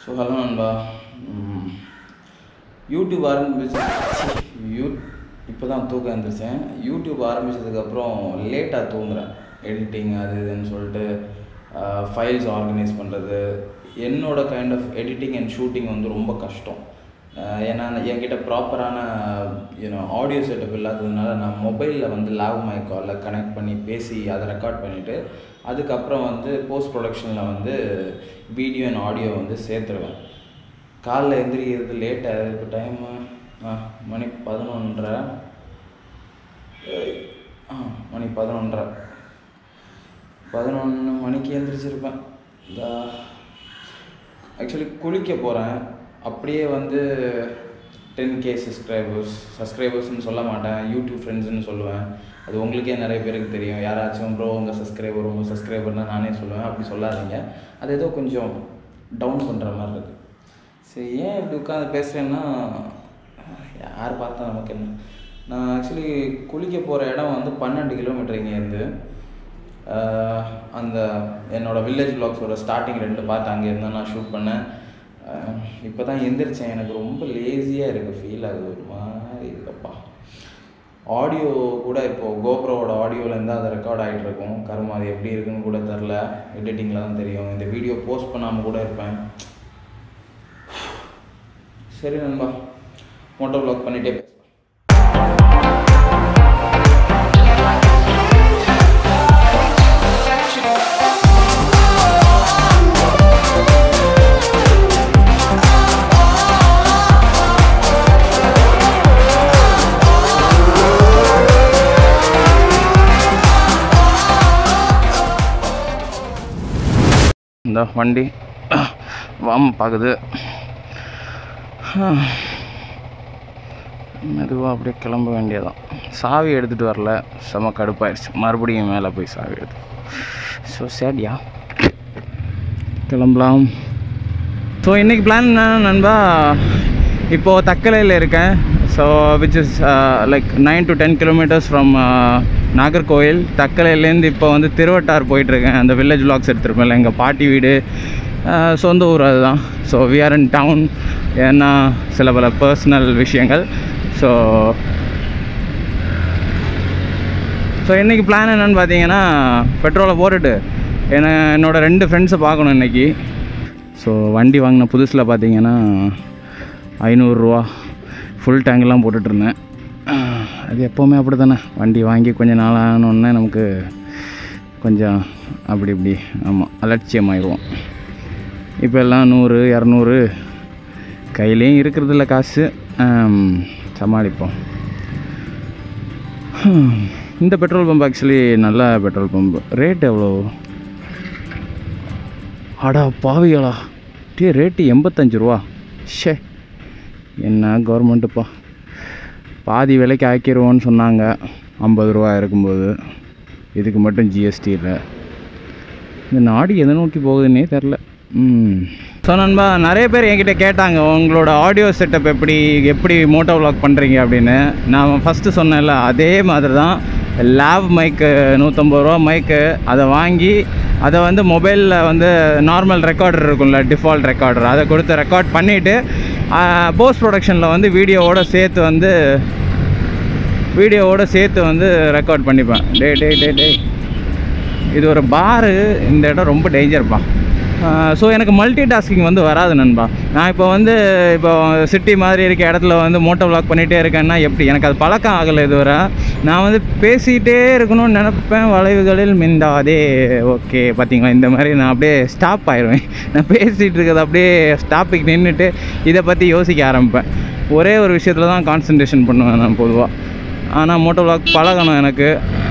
So hello நண்பா. YouTube இப்போ தான் தூக்கம் எழுந்திரிச்சேன். யூடியூப் ஆரம்பித்ததுக்கப்புறம் லேட்டாக தூங்குறேன். எடிட்டிங் அது இதுன்னு சொல்லிட்டு ஃபைல்ஸ் ஆர்கனைஸ் பண்ணுறது, என்னோட kind of editing and shooting வந்து ரொம்ப கஷ்டம். ஏன்னா என்கிட்ட ப்ராப்பரான ஆடியோ செட்டப் இல்லாததுனால நான் மொபைலில் வந்து லாவ் மைக்காலில் கனெக்ட் பண்ணி பேசி அதை ரெக்கார்ட் பண்ணிவிட்டு அதுக்கப்புறம் வந்து போஸ்ட் ப்ரொடக்ஷனில் வந்து வீடியோ அண்ட் ஆடியோ வந்து சேர்த்துருவேன். காலைல எந்திரிக்கிறது லேட்டாக. இப்போ டைமு மணி 11:30. மணி 11:30 மணிக்கு எழுந்திரிச்சிருப்பேன். ஆக்சுவலி குளிக்க போகிறேன். அப்படியே வந்து 10K சப்ஸ்கிரைபர்ஸ்ன்னு சொல்ல மாட்டேன், யூடியூப் ஃப்ரெண்ட்ஸ்ன்னு சொல்லுவேன். அது உங்களுக்கே நிறைய பேருக்கு தெரியும். யாராச்சும் ப்ரோ உங்கள் சப்ஸ்கிரைபர்னால் நானே சொல்லுவேன். அப்படி சொல்லாதீங்க, அது ஏதோ கொஞ்சம் டவுன் பண்ணுற மாதிரி இருக்குது. சரி, ஏன் இப்படி உட்காந்து பேசுகிறேன்னா யார் பார்த்தா நமக்கு என்ன. நான் ஆக்சுவலி குளிக்க போகிற இடம் வந்து 12 கிலோமீட்டர் இங்கேருந்து. அந்த என்னோடய வில்லேஜ் வ்ளாக்ஸோட ஸ்டார்டிங் 2 பார்ட் அங்கே இருந்தால் நான் ஷூட் பண்ணேன். இப்போ தான் எந்திரிச்சேன். எனக்கு ரொம்ப லேசியாக இருக்குது, ஃபீல் ஆகுது, ஒரு மாதிரி இருக்குப்பா. ஆடியோ கூட இப்போது கோப்ரோவோட ஆடியோலேருந்து அதை ரெக்கார்ட் ஆகிட்டு இருக்கும். கருமா அது எப்படி இருக்குன்னு கூட தெரில, எடிட்டிங்கில் தான் தெரியும். இந்த வீடியோ போஸ்ட் பண்ணாமல் கூட இருப்பேன். சரி நண்பா, மோட்டோ வ்ளாக் பண்ணிகிட்டே பேசுவேன். இந்த வண்டி வாம பார்க்குது. மெதுவாக அப்படியே கிளம்ப வேண்டியதான். சாவி எடுத்துகிட்டு வரல, செம கடுப்பாயிடுச்சு. மறுபடியும் மேலே போய் சாவி எடுத்து. ஸோ சேடியா கிளம்பலாம். ஸோ இன்றைக்கி பிளான் என்ன நண்பா, இப்போது தக்கலையில் இருக்கேன். So which is like 9 to 10 kilometers from Nagercoil. தக்கலையிலேருந்து இப்போ வந்து திருவட்டார் போயிட்டுருக்கேன். அந்த வில்லேஜ் வ்ளாக்ஸ் எடுத்துருப்பேன்ல, எங்கள் பாட்டி வீடு, சொந்த ஊர் அதுதான். So we are in town. ஏன்னா சில பல பர்சனல் விஷயங்கள். ஸோ இன்றைக்கி பிளான் என்னென்னு பார்த்தீங்கன்னா, பெட்ரோலை போட்டுட்டு என்னோடய 2 ஃப்ரெண்ட்ஸை பார்க்கணும் இன்றைக்கி. ஸோ வண்டி வாங்கின புதுசில் பார்த்தீங்கன்னா 500 ரூபா ஃபுல் டேங்கெலாம் போட்டுட்ருந்தேன். அது எப்போவுமே அப்படி தானே, வண்டி வாங்கி கொஞ்சம் நாள் ஆனோடனே நமக்கு கொஞ்சம் அப்படி இப்படி ஆமாம் அலட்சியமாயிடுவோம். இப்போ எல்லாம் 100 200 கையிலையும் இருக்கிறதில்ல காசு, சமாளிப்போம். இந்த பெட்ரோல் பம்ப் ஆக்சுவலி நல்ல பெட்ரோல் பம்ப். ரேட் எவ்வளோ? அடா பாவிகளா, ரேட்டு 85 ரூபா. ஷே, என்ன கவர்மெண்ட்டுப்பா. பாதி விலைக்கு ஆக்கிடுவோன்னு சொன்னாங்க 50 ரூபா இருக்கும்போது. இதுக்கு மட்டும் ஜிஎஸ்டி இல்லை. இந்த நாடு எதை நோக்கி போகுதுன்னே தெரில. ஸோ நண்பா, நிறைய பேர் என்கிட்ட கேட்டாங்க உங்களோட ஆடியோ செட்டப் எப்படி மோட்டோ வ்ளாக் பண்ணுறீங்க அப்படின்னு. நான் ஃபஸ்ட்டு சொன்னேன்ல, அதே மாதிரி தான். லாவ் மைக்கு 150 ரூபா மைக்கு, அதை வாங்கி அதை வந்து மொபைலில் வந்து நார்மல் ரெக்கார்டர் இருக்கும்ல, டிஃபால்ட் ரெக்கார்டர், அதை கொடுத்து ரெக்கார்ட் பண்ணிவிட்டு போஸ்ட் ப்ரொடக்ஷனில் வந்து வீடியோவோடு சேர்த்து வந்து ரெக்கார்ட் பண்ணிப்பேன். டே இது ஒரு பாரு. இந்த இடம் ரொம்ப டேஞ்சர்ப்பா. ஸோ எனக்கு மல்டி டாஸ்கிங் வந்து வராது நண்பா. நான் இப்போ சிட்டி மாதிரி இருக்க இடத்துல வந்து மோட்டோ வ்ளாக் பண்ணிகிட்டே இருக்கேன்னா எப்படி, எனக்கு அது பழக்கம் ஆகலை இதுவரை. நான் வந்து பேசிகிட்டே இருக்கணும்னு நினைப்பேன், வளைவுகளில் மிந்தாதே. ஓகே பார்த்தீங்களா, இந்த மாதிரி நான் அப்படியே ஸ்டாப் ஆயிடுவேன். நான் பேசிகிட்டு இருக்கிறது அப்படியே ஸ்டாப்பிக்கு நின்றுட்டு இதை பற்றி யோசிக்க ஆரம்பிப்பேன். ஒரே ஒரு விஷயத்தில் தான் கான்சன்ட்ரேஷன் பண்ணுவேன் நான் பொதுவாக. ஆனால் மோட்டோ வ்ளாக் பழகணும் எனக்கு.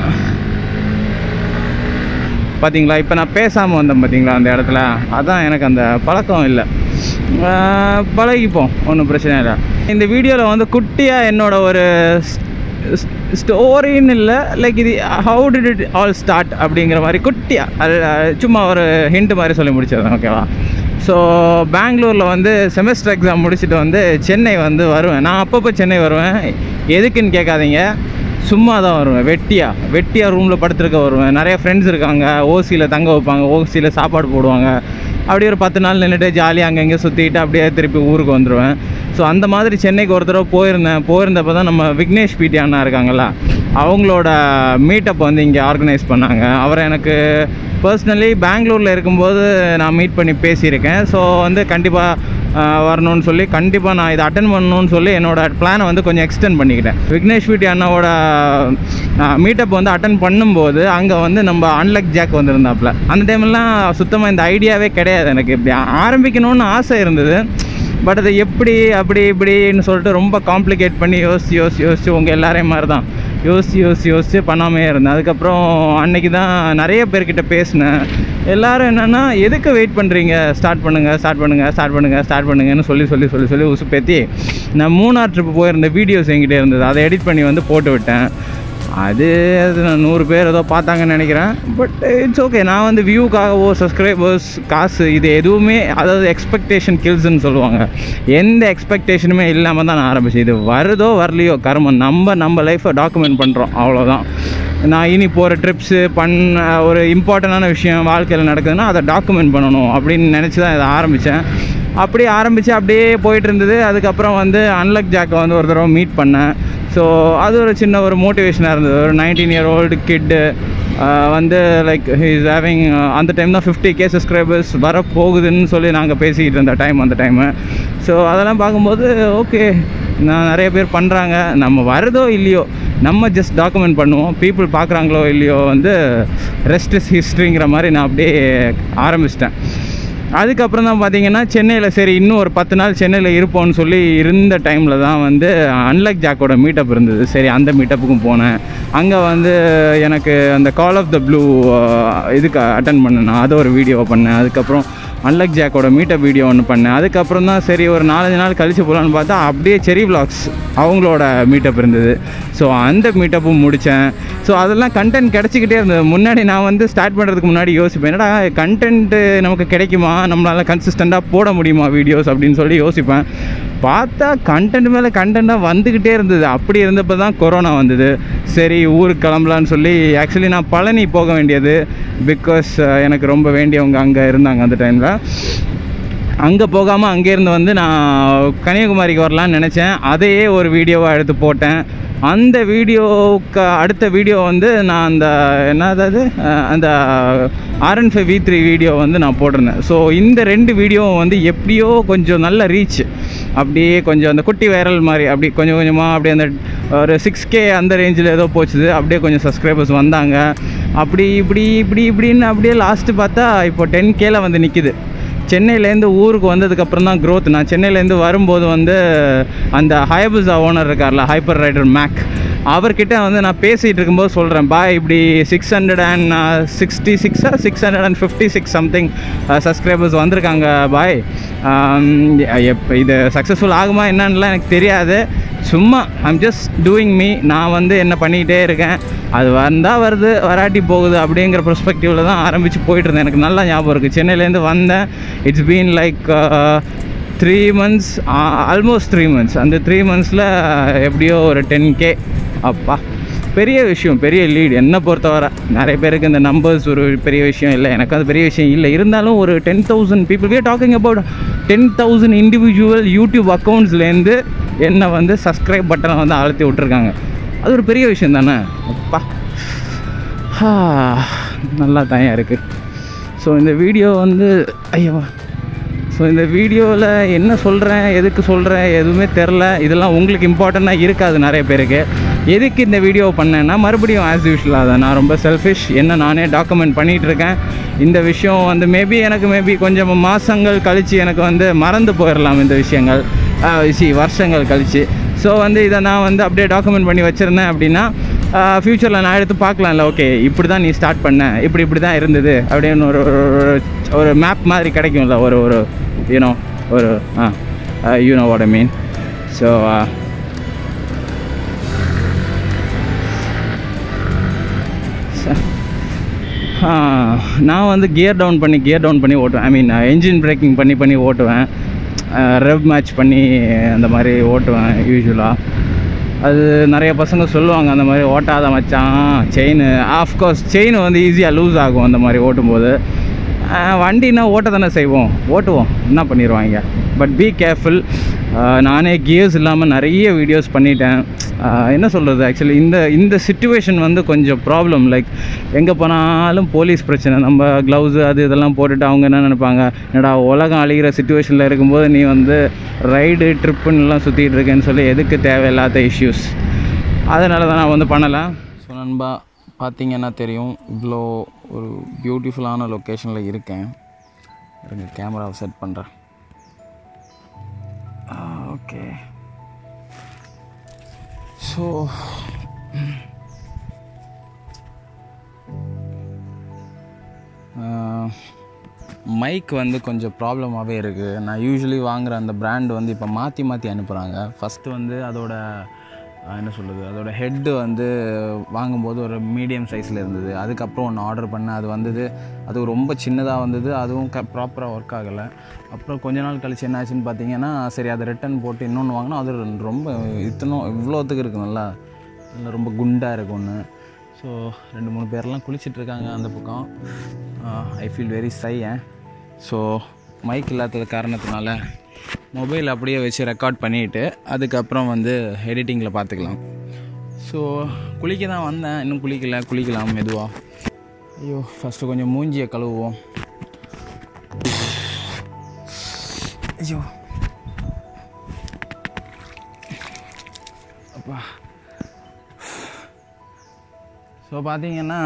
பார்த்தீங்களா, இப்போ நான் பேசாமல் வந்தேன் பார்த்தீங்களா அந்த இடத்துல, அதான் எனக்கு அந்த பழக்கம் இல்லை. பழகிப்போம், ஒன்றும் பிரச்சனை இல்லை. இந்த வீடியோவில் வந்து குட்டியாக என்னோட ஒரு ஸ்டோரின்னு இல்லை, லைக் இது how did it all start அப்படிங்கிற மாதிரி குட்டியாக அது சும்மா ஒரு ஹிண்ட் மாதிரி சொல்லி முடிச்சிடுறேன், ஓகேவா. ஸோ பெங்களூரில் வந்து செமஸ்டர் எக்ஸாம் முடிச்சுட்டு வந்து சென்னை வந்து வருவேன். நான் அப்பப்போ சென்னை வருவேன். எதுக்குன்னு கேட்காதீங்க, சும்மா தான் வருவேன், வெட்டியாக ரூமில் படுத்துருக்க வருவேன். நிறைய ஃப்ரெண்ட்ஸ் இருக்காங்க, ஓசியில் தங்க வைப்பாங்க, ஓசியில் சாப்பாடு போடுவாங்க. அப்படியே ஒரு 10 நாள் நின்றுட்டு ஜாலியாக அங்கங்கே சுற்றிட்டு அப்படியே திருப்பி ஊருக்கு வந்துடுவேன். ஸோ அந்த மாதிரி சென்னைக்கு ஒரு தடவை போயிருந்தப்போ தான் நம்ம விக்னேஷ் பிடி அண்ணா இருக்காங்களா, அவங்களோட மீட்டப் வந்து இங்கே ஆர்கனைஸ் பண்ணாங்க. அவரை எனக்கு பர்சனலி பெங்களூரில் இருக்கும்போது நான் மீட் பண்ணி பேசியிருக்கேன். ஸோ வந்து கண்டிப்பாக வரணும்னு சொல்லி, கண்டிப்பாக நான் இதை அட்டன் பண்ணணும்னு சொல்லி என்னோடய பிளானை வந்து கொஞ்சம் எக்ஸ்டெண்ட் பண்ணிக்கிட்டேன். விக்னேஷ் பிடி அண்ணாவோட மீட்டப் வந்து அட்டன் பண்ணும்போது அங்கே வந்து நம்ம அன்லக் ஜாக் வந்திருந்தாப்புல. அந்த டைம்லாம் சுத்தமாக இந்த ஐடியாவே கிடையாது எனக்கு. இப்படி ஆரம்பிக்கணும்னு ஆசை இருந்தது, பட் அது எப்படி அப்படி இப்படின்னு சொல்லிட்டு ரொம்ப காம்ப்ளிகேட் பண்ணி யோசிச்சு உங்கள் எல்லாரையும் மாதிரி தான் யோசிச்சு பண்ணாமே இருந்தேன். அதுக்கப்புறம் அன்னைக்கு தான் நிறைய பேர்கிட்ட பேசினேன். எல்லோரும் என்னென்னா, எதுக்கு வெயிட் பண்ணுறீங்க, ஸ்டார்ட் பண்ணுங்கன்னு சொல்லி உசுப்பேத்தி நான் மூணார் ட்ரிப்பு போயிருந்த வீடியோஸ் என்கிட்ட இருந்தது, அதை எடிட் பண்ணி வந்து போட்டு விட்டேன். அது 100 பேர் ஏதோ பார்த்தாங்கன்னு நினைக்கிறேன். But it's okay. நான் வந்து வியூக்காகவோ சப்ஸ்கிரைபர்ஸ் காசு இது எதுவுமே, அதாவது எக்ஸ்பெக்டேஷன் கில்ஸ்ன்னு சொல்லுவாங்க, எந்த எக்ஸ்பெக்டேஷனுமே இல்லாமல் தான் நான் ஆரம்பிச்சேன். இது வருதோ வரலையோ கர்மம், நம்ம லைஃப்பை டாக்குமெண்ட் பண்ணுறோம், அவ்வளோதான். நான் இனி போகிற ட்ரிப்ஸு ஒரு இம்பார்ட்டண்டான விஷயம் வாழ்க்கையில் நடக்குதுன்னா அதை டாக்குமெண்ட் பண்ணணும் அப்படின்னு நினச்சி தான் இதை ஆரம்பித்தேன். அப்படியே அப்படியே போயிட்டு இருந்தது. அதுக்கப்புறம் வந்து அன்லக் ஜாக்கை வந்து ஒரு தடவை மீட் பண்ணேன். ஸோ அது ஒரு சின்ன ஒரு மோட்டிவேஷனாக இருந்தது. ஒரு 19-year-old கிட்டு வந்து லைக் ஹீஸ் ஹேவிங், அந்த டைம் தான் 50K சப்ஸ்கிரைபர்ஸ் வரப்போகுதுன்னு சொல்லி நாங்கள் பேசிக்கிட்டு இருந்த அந்த டைமு. ஸோ அதெல்லாம் பார்க்கும்போது ஓகே, நான் நிறைய பேர் பண்ணுறாங்க, நம்ம வருதோ இல்லையோ நம்ம ஜஸ்ட் டாக்குமெண்ட் பண்ணுவோம், பீப்புள் பார்க்குறாங்களோ இல்லையோ வந்து ரெஸ்ட் இஸ் ஹிஸ்ட்ரிங்கிற மாதிரி நான் அப்படியே ஆரம்பிச்சிட்டேன். அதுக்கப்புறம் தான் பார்த்தீங்கன்னா சென்னையில் சரி இன்னும் ஒரு 10 நாள் சென்னையில் இருப்போம்னு சொல்லி இருந்த டைமில் தான் வந்து அன்லக் ஜாக்கோட மீட்டப் இருந்தது. சரி அந்த மீட்டப்புக்கும் போனேன். அங்கே வந்து எனக்கு அந்த கால் ஆஃப் த ப்ளூ இதுக்கு அட்டன் பண்ணேன், அதை ஒரு வீடியோ பண்ணேன். அதுக்கப்புறம் அன்லக் ஜாக்கோட மீட்டப் வீடியோ ஒன்று பண்ணேன். அதுக்கப்புறம் தான் சரி ஒரு 4-5 நாள் கழித்து போகலான்னு பார்த்தா அப்படியே செரி விலாக்ஸ் அவங்களோட மீட்டப் இருந்தது. ஸோ அந்த மீட்டப்பும் முடித்தேன். ஸோ அதெல்லாம் கண்டென்ட் கிடச்சிக்கிட்டே இருந்தது. முன்னாடி நான் வந்து ஸ்டார்ட் பண்ணுறதுக்கு முன்னாடி யோசிப்பேன், என்னடா கண்டென்ட்டு நமக்கு கிடைக்குமா, நம்மளால் கன்சிஸ்டண்ட்டாக போட முடியுமா வீடியோஸ் அப்படின்னு சொல்லி யோசிப்பேன். பார்த்தா கண்டென்ட் மேலே கண்டென்ட்டாக வந்துக்கிட்டே இருந்தது. அப்படி இருந்தப்போ தான் கொரோனா வந்தது. சரி ஊருக்கு கிளம்பலான்னு சொல்லி, ஆக்சுவலி நான் பழனி போக வேண்டியது, பிகாஸ் எனக்கு ரொம்ப வேண்டியவங்க அங்கே இருந்தாங்க அந்த டைமில். அங்கே போகாமல் அங்கேருந்து வந்து நான் கன்னியாகுமரிக்கு வரலான்னு நினச்சேன். அதையே ஒரு வீடியோவாக எடுத்து போட்டேன். அந்த வீடியோவுக்கு அடுத்த வீடியோ வந்து நான் அந்த R15 V3 வீடியோ வந்து நான் போட்டிருந்தேன். ஸோ இந்த 2 வீடியோவும் வந்து எப்படியோ கொஞ்சம் நல்ல ரீச், அப்படியே கொஞ்சம் அந்த குட்டி வைரல் மாதிரி அப்படி கொஞ்சம் கொஞ்சமாக அப்படியே அந்த ஒரு 6K அந்த ரேஞ்சில் ஏதோ போச்சுது. அப்படியே கொஞ்சம் சப்ஸ்கிரைபர்ஸ் வந்தாங்க. இப்படின்னு அப்படியே லாஸ்ட்டு பார்த்தா இப்போ 10Kல வந்து நிற்கிது. சென்னையிலேருந்து ஊருக்கு வந்ததுக்கப்புறம் தான் க்ரோத். நான் சென்னையிலேருந்து வரும்போது வந்து அந்த ஹயபுசா ஓனர் இருக்கார்ல, ஹைப்பர் ரைடர் மேக், அவர்கிட்ட வந்து நான் பேசிகிட்டு இருக்கும்போது சொல்கிறேன், பாய் இப்படி 656 சம்திங் சப்ஸ்கிரைபர்ஸ் வந்திருக்காங்க பாய், இது சக்ஸஸ்ஃபுல் ஆகுமா என்னன்னுலாம் எனக்கு தெரியாது, சும்மா ஐம் ஜஸ்ட் டூயிங் மீ, நான் வந்து என்ன பண்ணிக்கிட்டே இருக்கேன், அது வந்தால் வருது வராட்டி போகுது அப்படிங்கிற பெர்ஸ்பெக்டிவில் தான் ஆரம்பித்து போயிட்டுருந்தேன். எனக்கு நல்லா ஞாபகம் இருக்குது. சென்னையிலேருந்து வந்தேன். It's been like 3 months, almost 3 months. அந்த 3 monthsல எப்படியோ ஒரு 10K. அப்பா பெரிய விஷயம், பெரிய லீட். என்னை பொறுத்தவரை நிறைய பேருக்கு இந்த நம்பர்ஸ் ஒரு பெரிய விஷயம் இல்லை, எனக்கு அது பெரிய விஷயம் இல்லை. இருந்தாலும் ஒரு 10,000 people, we are talking about 10,000 individual YouTube அக்கௌண்ட்ஸ்லேருந்து என்னை வந்து சப்ஸ்கிரைப் பட்டனை வந்து அழுத்தி விட்ருக்காங்க. அது ஒரு பெரிய விஷயம் தானே. அப்பா நல்லா தனியாக இருக்குது. ஸோ இந்த வீடியோ வந்து ஸோ இந்த வீடியோவில் என்ன சொல்கிறேன், எதுக்கு சொல்கிறேன் எதுவுமே தெரில. இதெல்லாம் உங்களுக்கு இம்பார்ட்டண்ட்டாக இருக்காது நிறைய பேருக்கு. எதுக்கு இந்த வீடியோ பண்ணேன்னா, மறுபடியும் ஆஸ் யூஷுவலாக தான் நான் ரொம்ப செல்ஃபிஷ், என்ன நானே டாக்குமெண்ட் பண்ணிகிட்ருக்கேன். இந்த விஷயம் வந்து மேபி கொஞ்சம் மாதங்கள் கழித்து எனக்கு வந்து மறந்து போயிடலாம் இந்த விஷயங்கள், வருஷங்கள் கழித்து. ஸோ வந்து இதை நான் வந்து அப்படியே டாக்குமெண்ட் பண்ணி வச்சுருந்தேன் அப்படின்னா ஃப்யூச்சரில் நான் எடுத்து பார்க்கலாம்ல, ஓகே இப்படி தான் நீ ஸ்டார்ட் பண்ண, இப்படி தான் இருந்தது அப்படின்னு ஒரு மேப் மாதிரி கிடைக்கும்ல, ஒரு you know what I mean. So நான் வந்து கியர் டவுன் பண்ணி ஓட்டுவேன். ஐ மீன் என்ஜின் பிரேக்கிங் பண்ணி ஓட்டுவேன், ரெவ் மேட்ச் பண்ணி அந்த மாதிரி ஓட்டுவேன் யூஸ்வலாக. அது நிறைய பசங்க சொல்லுவாங்க அந்த மாதிரி ஓட்டாத மச்சான் செயின். ஆஃப்கோர்ஸ் செயின் வந்து ஈஸியாக லூஸ் ஆகும் அந்த மாதிரி ஓட்டும்போது. வண்டினா ஓட்ட தானே செய்வோம், ஓட்டுவோம், என்ன பண்ணிடுவாங்க. But be careful. நானே கியர்ஸ் இல்லாமல் நிறைய வீடியோஸ் பண்ணிட்டேன். என்ன சொல்கிறது, ஆக்சுவலி இந்த சிச்சுவேஷன் வந்து கொஞ்சம் ப்ராப்ளம். லைக் எங்கே போனாலும் போலீஸ் பிரச்சனை. நம்ம க்ளவுஸு அது இதெல்லாம் போட்டுட்டு அவங்க என்ன நினைப்பாங்க, என்னடா உலகம் அழிகிற சிச்சுவேஷனில் இருக்கும்போது நீ வந்து ரைடு ட்ரிப்புன்னெலாம் சுற்றிட்டு இருக்கேன்னு சொல்லி எதுக்கு தேவையில்லாத இஷ்யூஸ். அதனால தான் நான் வந்து பண்ணலை. ஸோ நண்பா பார்த்தீங்கன்னா தெரியும், இவ்வளோ ஒரு பியூட்டிஃபுல்லான லொக்கேஷனில் இருக்கேன். இருங்க கேமராவை செட் பண்ணுறேன். ஓகே, ஸோ மைக் வந்து கொஞ்சம் ப்ராப்ளமாகவே இருக்குது. நான் யூஸ்வலி வாங்குகிற அந்த பிராண்டு வந்து இப்போ மாற்றி அனுப்புகிறாங்க. ஃபஸ்ட்டு வந்து அதோட என்ன சொல்கிறது, அதோடய ஹெட்டு வந்து வாங்கும்போது ஒரு மீடியம் சைஸில் இருந்தது. அதுக்கப்புறம் ஒன்று ஆர்டர் பண்ணேன், அது வந்தது, அது ரொம்ப சின்னதாக வந்தது, அதுவும் ப்ராப்பராக ஒர்க் ஆகலை. அப்புறம் கொஞ்ச நாள் கழிச்சு என்ன ஆச்சுன்னு பார்த்தீங்கன்னா, சரி அதை ரிட்டன் போட்டு இன்னொன்று வாங்கினா அது ரொம்ப இவ்வளோத்துக்கு இருக்குது, நல்லா ரொம்ப குண்டாக இருக்குது ஒன்று. ஸோ 2-3 பேர்லாம் குளிச்சிட்ருக்காங்க அந்த பக்கம். I feel very shy. So mic இல்லாத காரணத்தினால மொபைல் அப்படியே வச்சு ரெக்கார்ட் பண்ணிவிட்டு அதுக்கப்புறம் வந்து எடிட்டிங்கில் பார்த்துக்கலாம். ஸோ குளிக்க தான் வந்தேன், இன்னும் குளிக்கலாம் மெதுவாக. ஐயோ, ஃபஸ்ட்டு கொஞ்சம் மூஞ்சியை கழுவுவோம். ஐயோ அப்பா. ஸோ பார்த்தீங்கன்னா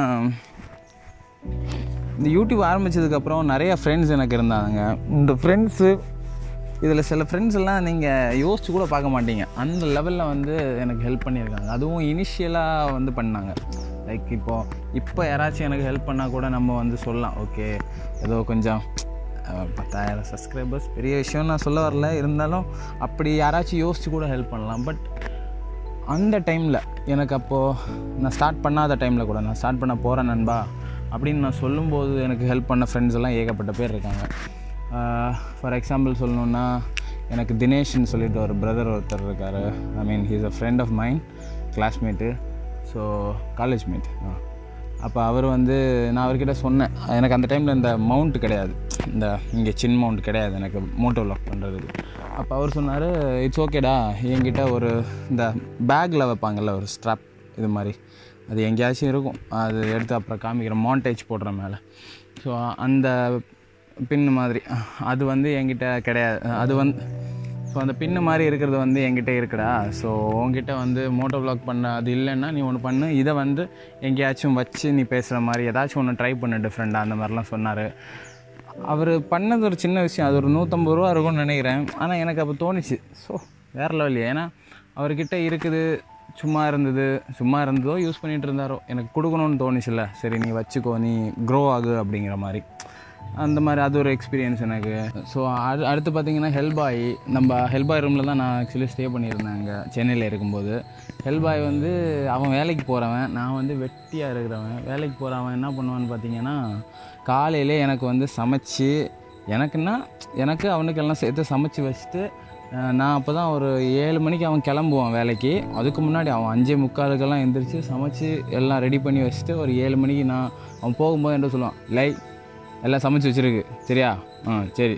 இந்த யூடியூப் ஆரம்பித்ததுக்கப்புறம் நிறையா ஃப்ரெண்ட்ஸ் எனக்கு இருந்தாங்க. இந்த ஃப்ரெண்ட்ஸு இதில் சில ஃப்ரெண்ட்ஸ் எல்லாம் நீங்கள் யோசிச்சு கூட பார்க்க மாட்டீங்க, அந்த லெவலில் வந்து எனக்கு ஹெல்ப் பண்ணியிருக்காங்க. அதுவும் இனிஷியலாக வந்து பண்ணாங்க. லைக் இப்போ யாராச்சும் எனக்கு ஹெல்ப் பண்ணால் கூட நம்ம வந்து சொல்லலாம், ஓகே ஏதோ கொஞ்சம் 10,000 சப்ஸ்கிரைபர்ஸ் பெரிய விஷயம் நான் சொல்ல வரல, இருந்தாலும் அப்படி யாராச்சும் யோசிச்சு கூட ஹெல்ப் பண்ணலாம். பட் அந்த டைமில் எனக்கு அப்போது நான் ஸ்டார்ட் பண்ணாத டைமில் கூட, நான் ஸ்டார்ட் பண்ண போகிறேன் நண்பா அப்படின்னு நான் சொல்லும்போது எனக்கு ஹெல்ப் பண்ண ஃப்ரெண்ட்ஸ் எல்லாம் ஏகப்பட்ட பேர் இருக்காங்க. ஃபார் எக்ஸாம்பிள் சொல்லணுன்னா, எனக்கு தினேஷ்னு சொல்லிட்டு ஒரு பிரதர் ஒருத்தர் இருக்கார். I mean he's a friend of mind, classmate, so college mate. அப்போ அவர் வந்து நான் அவர்கிட்ட சொன்னேன், எனக்கு அந்த டைமில் இந்த மவுண்ட் கிடையாது, இந்த இங்கே சின் மவுண்ட் கிடையாது எனக்கு மோட்டோ வ்ளாக் பண்ணுறதுக்கு. அப்போ அவர் சொன்னார், இட்ஸ் ஓகேடா, என்கிட்ட ஒரு இந்த பேக்கில் வைப்பாங்கள்ல ஒரு ஸ்ட்ராப் இது மாதிரி, அது எங்கேயாச்சும் இருக்கும், அது எடுத்து அப்புறம் காமிக்கிறேன், மாண்டேஜ் போடுற மேலே. ஸோ அந்த பின்னு மாதிரி அது வந்து என்கிட்ட கிடையாது. அது வந்து ஸோ அந்த பின்னு மாதிரி இருக்கிறது வந்து என்கிட்ட இருக்குடா. ஸோ உங்ககிட்ட வந்து மோட்டோ வ்ளாக் பண்ண அது இல்லைன்னா நீ ஒன்று பண்ணு, இதை வந்து எங்கேயாச்சும் வச்சு நீ பேசுகிற மாதிரி ஏதாச்சும் ஒன்று ட்ரை பண்ணு டிஃப்ரெண்டாக, அந்த மாதிரிலாம் சொன்னார். அவர் பண்ணது ஒரு சின்ன விஷயம், அது ஒரு 150 ரூபா இருக்கும்னு நினைக்கிறேன். ஆனால் எனக்கு அப்போ தோணுச்சு, ஸோ வேறு லெவல். ஏன்னா அவர்கிட்ட இருக்குது, சும்மா இருந்ததோ யூஸ் பண்ணிகிட்டு இருந்தாரோ, எனக்கு கொடுக்கணும்னு தோணுச்சுல்ல, சரி நீ வச்சுக்கோ, நீ க்ரோ ஆகு அப்படிங்கிற மாதிரி, அந்த மாதிரி அது ஒரு எக்ஸ்பீரியன்ஸ் எனக்கு. ஸோ அடுத்து பார்த்திங்கன்னா ஹெல்பாய். நம்ம ஹெல்பாய் ரூமில் தான் நான் ஆக்சுவலி ஸ்டே பண்ணியிருந்தேன் அங்கே சென்னையில் இருக்கும்போது. ஹெல்பாய் வந்து அவன் வேலைக்கு போகிறவன், நான் வந்து வெட்டியாக இருக்கிறவன். வேலைக்கு போகிறவன் என்ன பண்ணுவான்னு பார்த்திங்கன்னா, காலையிலே எனக்கு வந்து சமைச்சு, எனக்கு அவனுக்கெல்லாம் சேர்த்து சமைச்சு வச்சுட்டு, நான் அப்போ தான் ஒரு 7 மணிக்கு அவன் கிளம்புவான் வேலைக்கு. அதுக்கு முன்னாடி அவன் 5:45 எந்திரிச்சு சமைச்சு எல்லாம் ரெடி பண்ணி வச்சுட்டு, ஒரு 7 மணிக்கு அவன் போகும்போது என்ன சொல்லுவான், எல்லாம் சமைச்சு வச்சுருக்கு சரியா, சரி,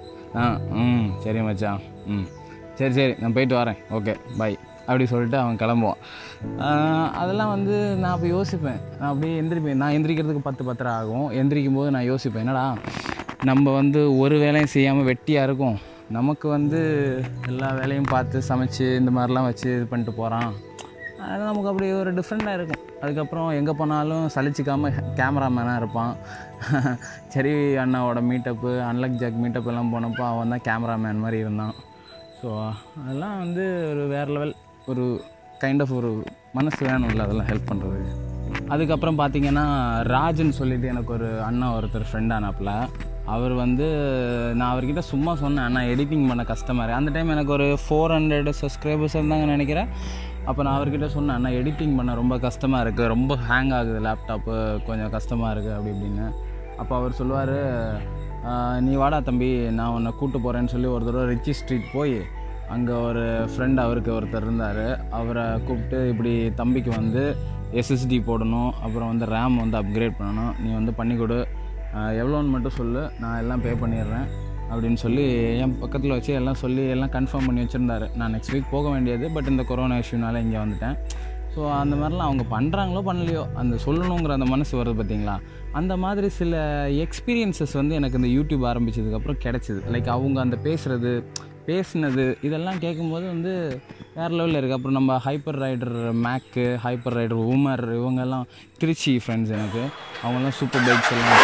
சரி மச்சான், சரி நான் போயிட்டு வரேன், ஓகே பாய் அப்படி சொல்லிட்டு அவன் கிளம்புவான். அதெல்லாம் வந்து நான் அப்போ யோசிப்பேன், நான் அப்படியே எந்திரிப்பேன். நான் எந்திரிக்கிறதுக்கு 10-10:30 ஆகும். எந்திரிக்கும் போது நான் யோசிப்பேன், என்னடா நம்ம வந்து ஒரு வேலையும் செய்யாமல் வெட்டியாக இருக்கும், நமக்கு வந்து எல்லா வேலையும் பார்த்து சமைச்சு இந்த மாதிரிலாம் வச்சு இது பண்ணிட்டு போகிறான். அது நமக்கு அப்படி ஒரு டிஃப்ரெண்ட்டாக இருக்கும். அதுக்கப்புறம் எங்கே போனாலும் சலிச்சிக்காமல் கேமராமேனாக இருப்பான். சரி அண்ணாவோட மீட்டப்பு, அன்லக் ஜாக் மீட்டப் எல்லாம் போனப்போ அவன் தான் கேமராமேன் மாதிரி இருந்தான். ஸோ அதெல்லாம் வந்து ஒரு வேறு லெவல், ஒரு கைண்ட் ஆஃப் ஒரு மனசு வேணும்ல அதெல்லாம் ஹெல்ப் பண்ணுறதுக்கு. அதுக்கப்புறம் பார்த்திங்கன்னா ராஜுன்னு சொல்லிவிட்டு எனக்கு ஒரு அண்ணா ஒருத்தர் ஃப்ரெண்ட் ஆனாப்பில். அவர் வந்து நான் அவர்கிட்ட சும்மா சொன்னேன், அண்ணா எடிட்டிங் பண்ண கஷ்டமாக அந்த டைம் எனக்கு ஒரு 400 சப்ஸ்கிரைபர்ஸ் இருந்தாங்க நினைக்கிறேன். அப்போ நான் அவர்கிட்ட சொன்னேன், அண்ணா எடிட்டிங் பண்ண ரொம்ப கஷ்டமாக இருக்குது, ரொம்ப ஹேங் ஆகுது லேப்டாப்பு, கொஞ்சம் கஷ்டமாக இருக்குது அப்படி இப்படின்னு. அப்போ அவர் சொல்லுவார், நீ வாடா தம்பி, நான் உன்னை கூப்பிட்டு போகிறேன்னு சொல்லி ஒரு தடவை ரிச்சி ஸ்ட்ரீட் போய் அங்கே ஒரு ஃப்ரெண்ட் அவருக்கு ஒருத்தர் இருந்தார். அவரை கூப்பிட்டு இப்படி தம்பிக்கு வந்து எஸ்எஸ்டி போடணும், அப்புறம் வந்து ரேம் வந்து அப்கிரேட் பண்ணணும், நீ வந்து பண்ணி கொடு, எவ்வளோன்னு மட்டும் சொல்லு, நான் எல்லாம் பே பண்ணிடுறேன் அப்படின்னு சொல்லி என் பக்கத்தில் வச்சு எல்லாம் சொல்லி எல்லாம் கன்ஃபார்ம் பண்ணி வச்சுருந்தாரு. நான் நெக்ஸ்ட் வீக் போக வேண்டியது, பட் இந்த கொரோனா இஷ்யூனால இங்கே வந்துட்டேன். ஸோ அந்த மாதிரிலாம் அவங்க பண்ணுறாங்களோ பண்ணலையோ, அந்த சொல்லணுங்கிற அந்த மனசு வருது பார்த்திங்களா, அந்த மாதிரி சில எக்ஸ்பீரியன்ஸஸ் வந்து எனக்கு இந்த யூடியூப் ஆரம்பித்ததுக்கப்புறம் கிடச்சிது. லைக் அவங்க அந்த பேசுனது இதெல்லாம் கேட்கும்போது வந்து வேறு லெவலில் இருக்குது. அப்புறம் நம்ம ஹைப்பர் ரைடர் மேக்கு, ஹைப்பர் ரைடர் உமர், இவங்கெல்லாம் திருச்சி ஃப்ரெண்ட்ஸ் எனக்கு, அவங்கெல்லாம் சூப்பர் பைக்ஸ் எல்லாம்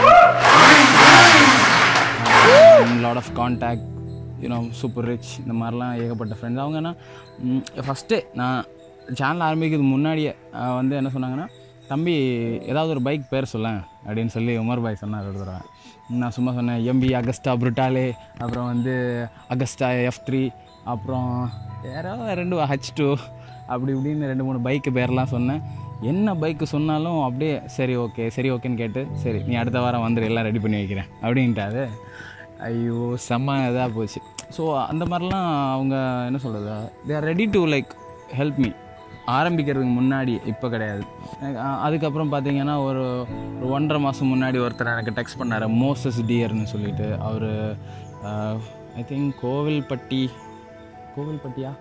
lot of contact, super rich, இந்த மாதிரிலாம் ஏகப்பட்ட ஃப்ரெண்ட்ஸ். அவங்க என்ன ஃபஸ்ட்டு நான் சேனல் ஆரம்பிக்கிறதுக்கு முன்னாடியே வந்து என்ன சொன்னாங்கன்னா, தம்பி ஏதாவது ஒரு பைக் பேர் சொல்லேன் அப்படின்னு சொல்லி உமர் பாய் சொன்னார் ஒரு தடவை. நான் சும்மா சொன்னேன் எம்பி அகஸ்டா புருட்டாலே, அப்புறம் வந்து அகஸ்டா F3, அப்புறம் யாராவது 2 H2 அப்படி இப்படின்னு 2-3 பைக்கு பேர்லாம் சொன்னேன். என்ன பைக்கு சொன்னாலும் அப்படியே சரி ஓகேன்னு கேட்டு, சரி நீ அடுத்த வாரம் வந்துடு, எல்லாம் ரெடி பண்ணி வைக்கிறேன் அப்படின்ட்டாரு. ஐயோ செம்ம இதாக போச்சு. ஸோ அந்த மாதிரிலாம் அவங்க என்ன சொல்கிறது, they are ready to like help me ஆரம்பிக்கிறதுக்கு முன்னாடி, இப்போ கிடையாது. அதுக்கப்புறம் பார்த்தீங்கன்னா ஒரு 1.5 மாதம் முன்னாடி ஒருத்தர் எனக்கு டெக்ஸ்ட் பண்ணார், மோசஸ் டியர்னு சொல்லிட்டு. அவர் ஐ திங்க் கோவில்பட்டியா,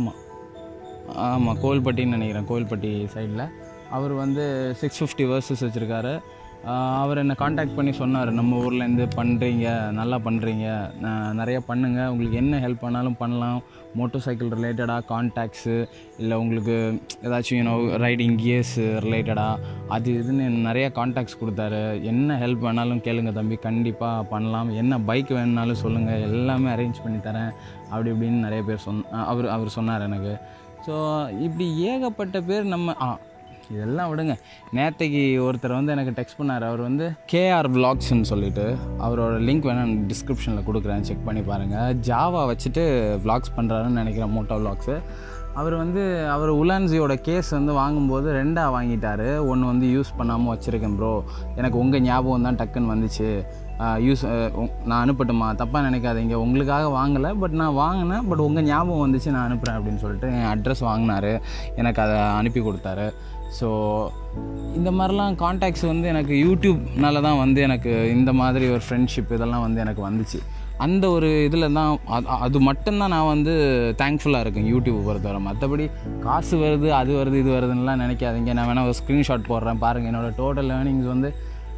ஆமாம் கோவில்பட்டின்னு நினைக்கிறேன், கோவில்பட்டி சைடில். அவர் வந்து 650 வர்சஸ் வச்சுருக்காரு. அவர் என்னை காண்டாக்ட் பண்ணி சொன்னார், நம்ம ஊர்லேருந்து பண்ணுறீங்க, நல்லா பண்ணுறீங்க, நிறையா பண்ணுங்கள், உங்களுக்கு என்ன ஹெல்ப் பண்ணாலும் பண்ணலாம், மோட்டர் சைக்கிள் ரிலேட்டடாக கான்டாக்ட்ஸு, இல்லை உங்களுக்கு ஏதாச்சும் ரைடிங் கியர்ஸ் ரிலேட்டடாக அது இதுன்னு நிறையா கான்டாக்ட்ஸ் கொடுத்தாரு. என்ன ஹெல்ப் வேணாலும் கேளுங்க தம்பி, கண்டிப்பாக பண்ணலாம், என்ன பைக் வேணுனாலும் சொல்லுங்கள், எல்லாமே அரேஞ்ச் பண்ணி தரேன் அப்படி இப்படின்னு நிறைய பேர் அவர் சொன்னார் எனக்கு. ஸோ இப்படி ஏகப்பட்ட பேர் இதெல்லாம் விடுங்க. நேற்றுக்கு ஒருத்தர் வந்து எனக்கு டெக்ஸ்ட் பண்ணார். அவர் வந்து KR Vlogsன்னு சொல்லிட்டு, அவரோட லிங்க் வேணால் நான் டிஸ்கிரிப்ஷனில் கொடுக்குறேன், செக் பண்ணி பாருங்கள். ஜாவா வச்சுட்டு விளாக்ஸ் பண்ணுறாருன்னு நினைக்கிறேன், மோட்டோ விளாக்ஸு. அவர் உலான்ஸியோட கேஸ் வந்து வாங்கும்போது 2 வாங்கிட்டார். ஒன்று வந்து யூஸ் பண்ணாமல் வச்சுருக்கேன் ப்ரோ, எனக்கு உங்கள் ஞாபகம் தான் டக்குன்னு வந்துச்சு, நான் அனுப்பட்டுமா, தப்பாக நினைக்காதீங்க, உங்களுக்காக வாங்கலை, பட் நான் வாங்கினேன், பட் உங்கள் ஞாபகம் வந்துச்சு, நான் அனுப்புகிறேன் அப்படின்னு சொல்லிட்டு என் அட்ரஸ் வாங்கினார், எனக்கு அதை அனுப்பி கொடுத்தாரு. ஸோ இந்த மாதிரிலாம் கான்டாக்ட்ஸ் வந்து எனக்கு யூடியூப்னால தான் வந்து எனக்கு இந்த மாதிரி ஒரு ஃப்ரெண்ட்ஷிப் இதெல்லாம் வந்து எனக்கு வந்துச்சு. அந்த ஒரு இதில் தான் அது மட்டும்தான் நான் வந்து தேங்க்ஃபுல்லாக இருக்கேன் யூடியூப் பொறுத்தவரை. மற்றபடி காசு வருது, அது வருது, இது வருதுன்னெலாம் நினைக்காதீங்க. நான் வேணால் ஒரு ஸ்க்ரீன்ஷாட் போடுறேன் பாருங்கள். என்னோடய டோட்டல் ஏர்னிங்ஸ் வந்து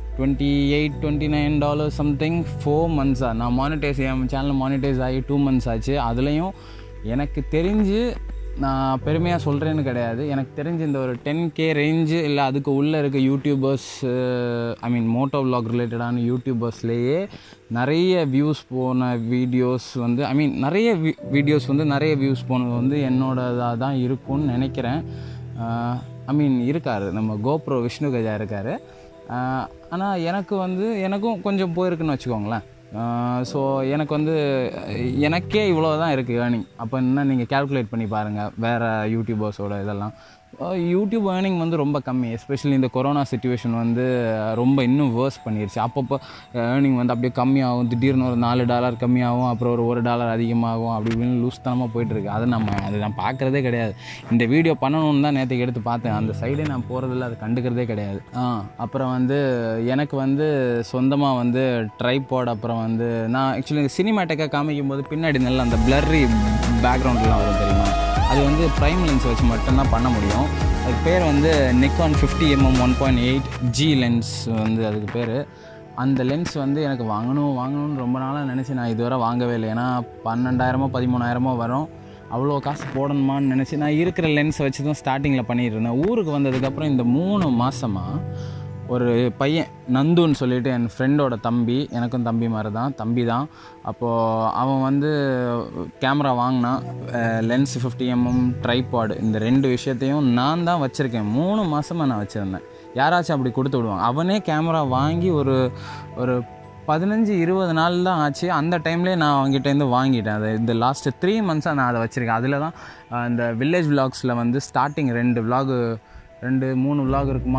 $28-29 சம்திங் 4 months. நான் என் சேனல் மானிட்டைஸ் ஆகி 2 months ஆச்சு. அதுலேயும் எனக்கு தெரிஞ்சு, நான் பெருமையாக சொல்கிறேன்னு கிடையாது, எனக்கு தெரிஞ்சு இந்த ஒரு 10K ரேஞ்சு இல்லை அதுக்கு உள்ளே இருக்க யூடியூபர்ஸ், மோட்டோ விளாக் ரிலேட்டடான யூடியூபர்ஸ்லேயே நிறைய வியூஸ் போன வீடியோஸ் வந்து நிறைய வீடியோஸ் வந்து நிறைய வியூஸ் போனது வந்து என்னோடதாக தான் இருக்கும்னு நினைக்கிறேன். இருக்கார் நம்ம கோப்ரோ விஷ்ணு கஜா இருக்கார். ஆனால் எனக்கும் கொஞ்சம் போயிருக்குன்னு வச்சுக்கோங்களேன். ஸோ எனக்கு வந்து எனக்கே இவ்வளோ தான் இருக்குது ஏர்னிங். அப்போ என்ன நீங்கள் கேல்குலேட் பண்ணி பாருங்கள் வேறு யூடியூபர்ஸோட இதெல்லாம். யூடியூப் ஏர்னிங் வந்து ரொம்ப கம்மி, எஸ்பெஷலி இந்த கொரோனா சிச்சுவேஷன் வந்து ரொம்ப இன்னும் வேர்ஸ் பண்ணிடுச்சு. அப்பப்போ ஏர்னிங் வந்து அப்படியே கம்மியாகும், திடீர்னு ஒரு $4 கம்மியாகும், அப்புறம் ஒரு $1 அதிகமாகும், அப்படி இப்படின்னு லூஸ்தனமாக போயிட்டுருக்கு. அது நான் பார்க்குறதே கிடையாது. இந்த வீடியோ பண்ணணுன்னு தான் நேற்றுக்கு எடுத்து பார்த்தேன், அந்த சைடே நான் போகிறதில்ல, அதை கண்டுக்கிறதே கிடையாது. அப்புறம் வந்து எனக்கு வந்து சொந்தமாக வந்து ட்ரைபாட், அப்புறம் வந்து நான் ஆக்சுவலி சினிமேட்டிக்காக காமிக்கும் போது பின்னாடி நல்லா அந்த பிளர்ரி பேக்ரவுண்ட்லாம் வரும் தெரியுமா, அது வந்து ப்ரைம் லென்ஸ் வச்சு மட்டும்தான் பண்ண முடியும். அதுக்கு பேர் வந்து Nikon 50mm 1.8G லென்ஸ் வந்து அதுக்கு பேர். அந்த லென்ஸ் வந்து எனக்கு வாங்கணும்னு ரொம்ப நாளாக நினச்சி நான் இதுவரை வாங்கவே இல்லை. ஏன்னா 12,000 13,000 வரும், அவ்வளோ காசு போடணுமான்னு நினச்சி நான் இருக்கிற லென்ஸை வச்சு தான் ஸ்டார்டிங்கில் பண்ணிகிட்டு இருந்தேன். ஊருக்கு வந்ததுக்கப்புறம் இந்த 3 மாதமாக ஒரு பையன் நந்துன்னு சொல்லிட்டு என் ஃப்ரெண்டோட தம்பி, எனக்கும் தம்பி மாதிரி தான், தம்பி தான். அப்போது அவன் வந்து கேமரா வாங்கினான், லென்ஸ் 50mm ட்ரைபாட், இந்த 2 விஷயத்தையும் நான் தான் வச்சுருக்கேன். 3 மாதமாக நான் வச்சுருந்தேன். யாராச்சும் அப்படி கொடுத்து விடுவாங்க. அவனே கேமரா வாங்கி ஒரு 15-20 நாள் தான் ஆச்சு. அந்த டைம்லேயே நான் அவங்ககிட்டேருந்து வாங்கிட்டேன். அது இந்த லாஸ்ட்டு 3 months நான் அதை வச்சுருக்கேன். அதில் தான் இந்த வில்லேஜ் விலாக்ஸில் வந்து ஸ்டார்டிங் 2-3 விலாக் இருக்குமா,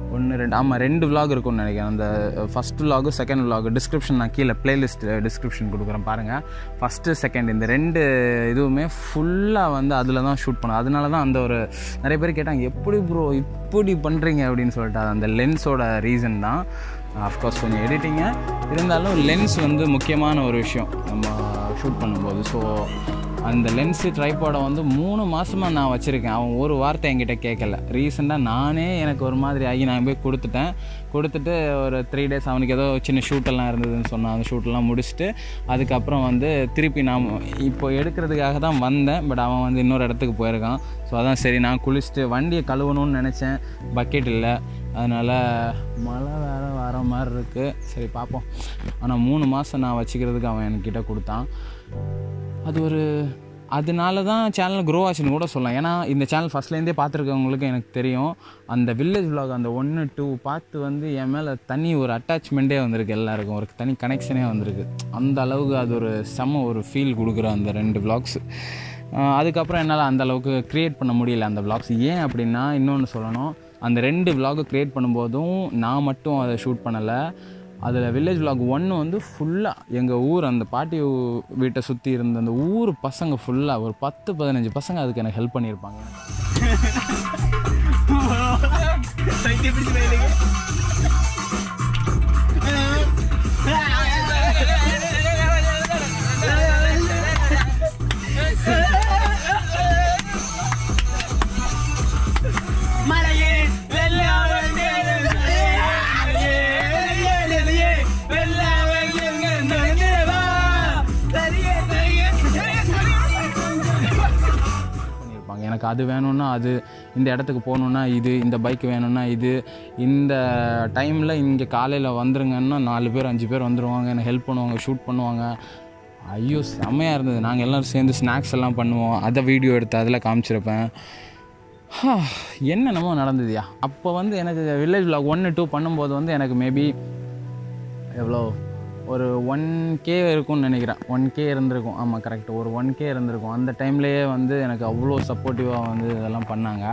1 2 ஆமாம் 2 vlog இருக்கும்னு நினைக்கிறேன். அந்த first vlog second vlog description நான் கீழே பிளேலிஸ்ட் டிஸ்கிரிப்ஷன் கொடுக்குறேன் பாருங்கள். ஃபஸ்ட்டு செகண்ட் இந்த 2 இதுவுமே ஃபுல்லாக வந்து அதில் தான் ஷூட் பண்ணோம். அதனால தான் அந்த ஒரு நிறைய பேர் கேட்டாங்க எப்படி ப்ரோ இப்படி பண்ணுறீங்க அப்படின்னு சொல்லிட்டு. அந்த லென்ஸோட ரீசன் தான். அஃப்கோர்ஸ் கொஞ்சம் எடிட்டிங்கு இருந்தாலும் லென்ஸ் வந்து முக்கியமான ஒரு விஷயம் நம்ம ஷூட் பண்ணும்போது. ஸோ அந்த லென்ஸு ட்ரைபாடை வந்து 3 மாதமாக நான் வச்சுருக்கேன். அவன் ஒரு வார்த்தை என்கிட்ட கேட்கல. ரீசெண்டாக நானே எனக்கு ஒரு மாதிரி ஆகி நான் போய் கொடுத்துட்டு ஒரு 3 days அவனுக்கு ஏதோ சின்ன ஷூட்டெல்லாம் இருந்ததுன்னு சொன்னான். அந்த ஷூட்டெல்லாம் முடிச்சுட்டு அதுக்கப்புறம் வந்து திருப்பி நான் இப்போ எடுக்கிறதுக்காக தான் வந்தேன். பட் அவன் வந்து இன்னொரு இடத்துக்கு போயிருக்கான். ஸோ அதான் சரி நான் குளிச்சுட்டு வண்டியை கழுவணும்னு நினச்சேன். பக்கெட் இல்லை, அதனால் மழை வேறு வர மாதிரி இருக்குது. சரி பார்ப்போம். ஆனால் 3 மாதம் நான் வச்சுக்கிறதுக்கு அவன் என்கிட்ட கொடுத்தான். அது ஒரு அதனால தான் சேனல் க்ரோ ஆச்சுன்னு கூட சொல்லலாம். ஏன்னா இந்த சேனல் ஃபஸ்ட்லேருந்தே பார்த்துருக்கவங்களுக்கு எனக்கு தெரியும். அந்த வில்லேஜ் vlog அந்த 1 2 பார்த்து வந்து என் மேலே தனி ஒரு அட்டாச்மெண்ட்டே வந்திருக்கு. எல்லாருக்கும் ஒரு தனி கனெக்ஷனே வந்திருக்கு. அந்த அளவுக்கு அது ஒரு செம்ம ஒரு ஃபீல் கொடுக்குற அந்த 2 vlogs. அதுக்கப்புறம் என்னால் அந்த அளவுக்கு க்ரியேட் பண்ண முடியல அந்த vlogs. ஏன் அப்படின்னா இன்னொன்று சொல்லணும், அந்த 2 vlog க்ரியேட் பண்ணும்போதும் நான் மட்டும் அதை ஷூட் பண்ணலை. அதில் வில்லேஜ் vlog 1 வந்து ஃபுல்லாக எங்கள் ஊர் அந்த பாட்டி வீட்டை சுற்றி இருந்த அந்த ஊர் பசங்க ஃபுல்லாக ஒரு 10-15 பசங்க அதுக்கு எனக்கு ஹெல்ப் பண்ணியிருப்பாங்க. எனக்கு அது வேணும்னா அது, இந்த இடத்துக்கு போகணுன்னா இது, இந்த பைக் வேணும்னா இது, இந்த டைமில் இங்கே காலையில் வந்துருங்கன்னா 4 பேர் 5 பேர் வந்துடுவாங்க, எனக்கு ஹெல்ப் பண்ணுவாங்க, ஷூட் பண்ணுவாங்க. ஐயோ செம்மையாக இருந்தது. நாங்கள் எல்லோரும் சேர்ந்து ஸ்நாக்ஸ் எல்லாம் பண்ணுவோம். அதை வீடியோ எடுத்து அதில் காமிச்சிருப்பேன். என்னென்னமோ நடந்ததுயா. அப்போ வந்து எனக்கு வில்லேஜ் vlog 1 2 பண்ணும்போது வந்து எனக்கு மேபி எவ்வளோ ஒரு 1K இருக்கும்னு நினைக்கிறேன். 1K இருந்திருக்கும். ஆமாம் கரெக்ட், ஒரு 1K இருந்திருக்கும். அந்த டைம்லேயே வந்து எனக்கு அவ்வளோ சப்போர்ட்டிவாக வந்து இதெல்லாம் பண்ணாங்க.